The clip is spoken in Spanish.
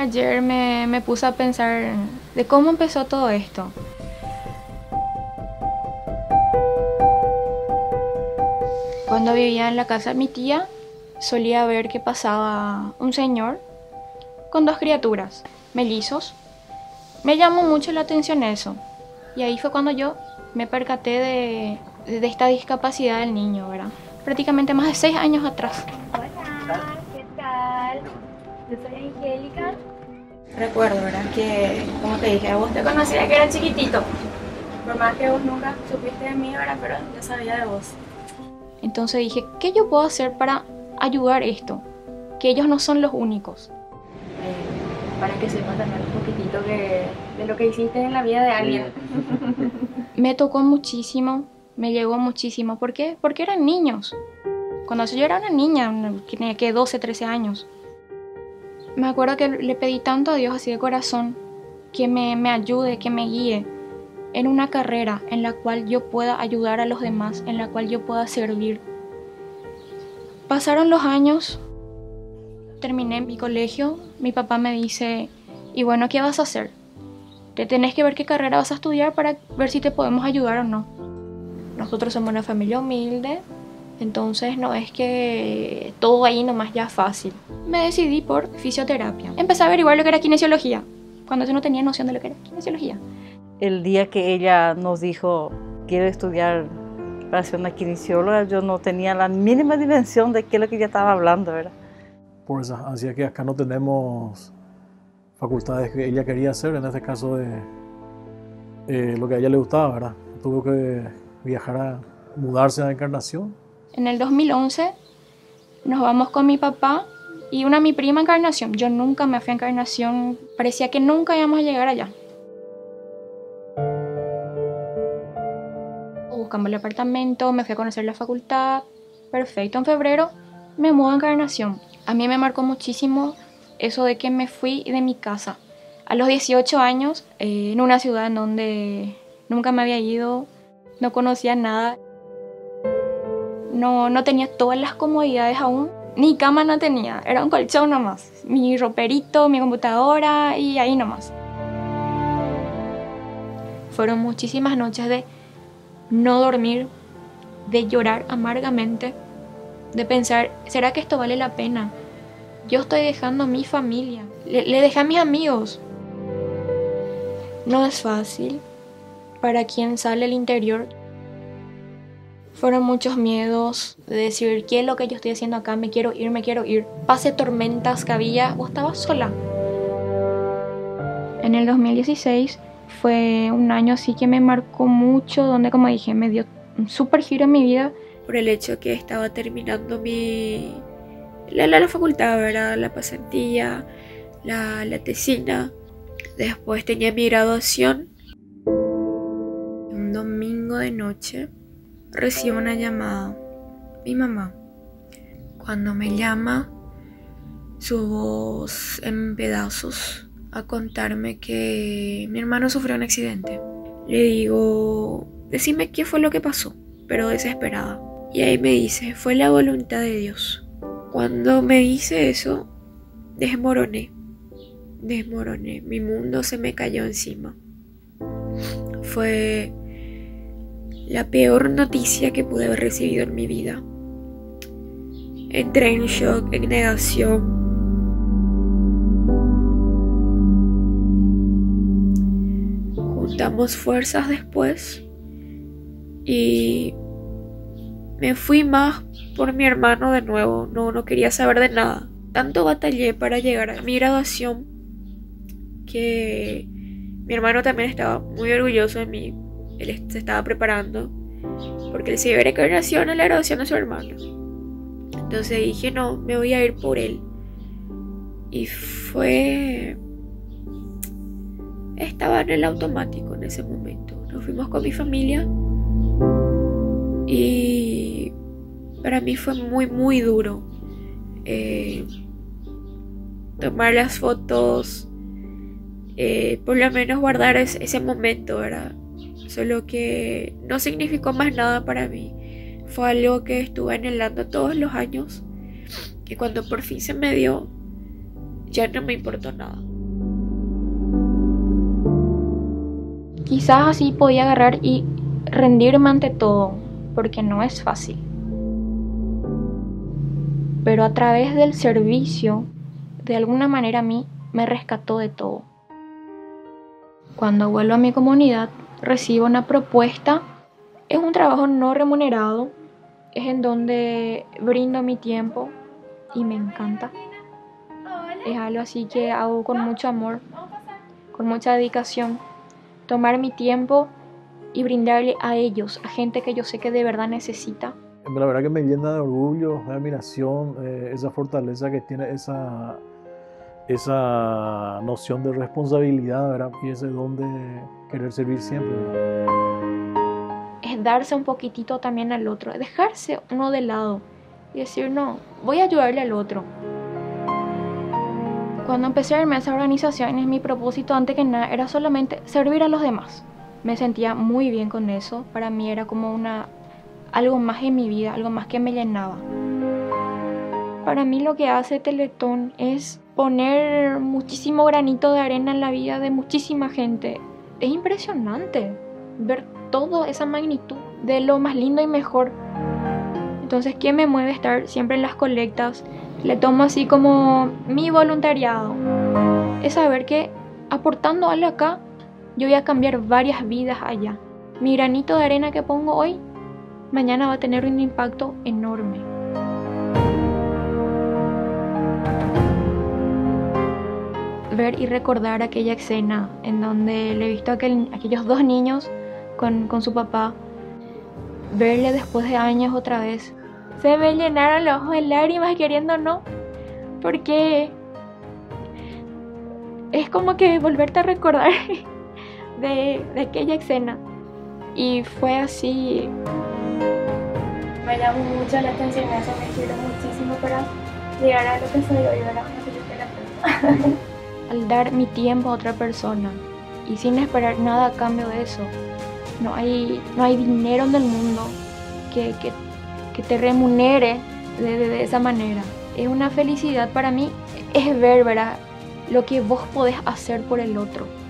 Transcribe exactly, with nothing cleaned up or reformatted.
Ayer me, me puse a pensar de cómo empezó todo esto. Cuando vivía en la casa de mi tía, solía ver que pasaba un señor con dos criaturas, mellizos. Me llamó mucho la atención eso. Y ahí fue cuando yo me percaté de, de esta discapacidad del niño, ¿verdad? Prácticamente más de seis años atrás. Hola, ¿qué tal? Yo soy Angélica. Recuerdo, ¿verdad? Que, como te dije, a vos te conocía que era chiquitito. Por más que vos nunca supiste de mí, ¿verdad? Pero yo sabía de vos. Entonces dije, ¿qué yo puedo hacer para ayudar esto? Que ellos no son los únicos. Eh, para que sepas también un poquitito que, de lo que hiciste en la vida de alguien. Me tocó muchísimo, me llegó muchísimo. ¿Por qué? Porque eran niños. Cuando yo era una niña, que tenía que doce, trece años. Me acuerdo que le pedí tanto a Dios así de corazón que me, me ayude, que me guíe en una carrera en la cual yo pueda ayudar a los demás, en la cual yo pueda servir. Pasaron los años, terminé mi colegio, mi papá me dice, y bueno, ¿qué vas a hacer? Te tenés que ver qué carrera vas a estudiar para ver si te podemos ayudar o no. Nosotros somos una familia humilde, entonces no es que todo ahí nomás ya fácil. Me decidí por fisioterapia. Empecé a averiguar lo que era kinesiología, cuando yo no tenía noción de lo que era kinesiología. El día que ella nos dijo, quiero estudiar para ser una kinesióloga, yo no tenía la mínima dimensión de qué es lo que ella estaba hablando, ¿verdad? Por eso, así que acá no tenemos facultades que ella quería hacer, en este caso de eh, lo que a ella le gustaba, ¿verdad? Tuvo que viajar a mudarse a Encarnación. En el dos mil once nos vamos con mi papá y una mi prima a Encarnación. Yo nunca me fui a Encarnación, parecía que nunca íbamos a llegar allá. Buscamos el apartamento, me fui a conocer la facultad, perfecto. En febrero me mudo a Encarnación. A mí me marcó muchísimo eso de que me fui de mi casa a los dieciocho años, eh, en una ciudad en donde nunca me había ido, no conocía nada. No, no tenía todas las comodidades aún, ni cama no tenía, era un colchón nomás, mi roperito, mi computadora y ahí nomás. Fueron muchísimas noches de no dormir, de llorar amargamente, de pensar, ¿será que esto vale la pena? Yo estoy dejando a mi familia, le, le dejé a mis amigos. No es fácil para quien sale al interior. Fueron muchos miedos de decir, ¿qué es lo que yo estoy haciendo acá? Me quiero ir, me quiero ir. Pase tormentas que había, vos estabas sola. En el dos mil dieciséis fue un año así que me marcó mucho, donde como dije, me dio un súper giro en mi vida. Por el hecho que estaba terminando mi... La, la, la facultad, ¿verdad? La pasantía, la, la tesina. Después tenía mi graduación. Un domingo de noche recibo una llamada. Mi mamá. Cuando me llama, su voz en pedazos a contarme que mi hermano sufrió un accidente. Le digo, decime qué fue lo que pasó, pero desesperada. Y ahí me dice, fue la voluntad de Dios. Cuando me dice eso, desmoroné. Desmoroné. Mi mundo se me cayó encima. Fue la peor noticia que pude haber recibido en mi vida. Entré en shock, en negación. Juntamos fuerzas después y me fui más por mi hermano de nuevo. No, no quería saber de nada. Tanto batallé para llegar a mi graduación que mi hermano también estaba muy orgulloso de mí. Él se estaba preparando porque él se iba a ir a Encarnación a la graduación de su hermano. Entonces dije, no, me voy a ir por él. Y fue... Estaba en el automático en ese momento. Nos fuimos con mi familia y para mí fue muy, muy duro eh, tomar las fotos, eh, por lo menos guardar ese, ese momento, ¿verdad? Solo que no significó más nada para mí. Fue algo que estuve anhelando todos los años, que cuando por fin se me dio, ya no me importó nada. Quizás así podía agarrar y rendirme ante todo, porque no es fácil. Pero a través del servicio, de alguna manera a mí me rescató de todo. Cuando vuelvo a mi comunidad, recibo una propuesta. Es un trabajo no remunerado, es en donde brindo mi tiempo y me encanta. Es algo así que hago con mucho amor, con mucha dedicación. Tomar mi tiempo y brindarle a ellos, a gente que yo sé que de verdad necesita. La verdad que me llena de orgullo, de admiración, eh, esa fortaleza que tiene, esa, esa noción de responsabilidad, ¿verdad? Y ese don de querer servir siempre, ¿verdad? Es darse un poquitito también al otro, dejarse uno de lado y decir, no, voy a ayudarle al otro. Cuando empecé a irme a esa organización, mi propósito antes que nada era solamente servir a los demás. Me sentía muy bien con eso, para mí era como una, algo más en mi vida, algo más que me llenaba. Para mí lo que hace Teletón es poner muchísimo granito de arena en la vida de muchísima gente. Es impresionante ver toda esa magnitud de lo más lindo y mejor. Entonces, ¿qué me mueve estar siempre en las colectas? Le tomo así como mi voluntariado. Es saber que aportando algo acá, yo voy a cambiar varias vidas allá. Mi granito de arena que pongo hoy, mañana va a tener un impacto enorme. Ver y recordar aquella escena en donde le he visto a aquel, aquellos dos niños con, con su papá. Verle después de años otra vez. Se me llenaron los ojos de lágrimas queriendo no. Porque es como que volverte a recordar de, de aquella escena. Y fue así. Me llamó mucho la atención eso, me sirvió muchísimo para llegar a lo que soy hoy, ¿verdad? Una fisioterapeuta. Al dar mi tiempo a otra persona y sin esperar nada a cambio de eso, no hay, no hay dinero en el mundo que, que, que te remunere de, de, de esa manera. Es una felicidad para mí, es ver, ¿verdad?, lo que vos podés hacer por el otro.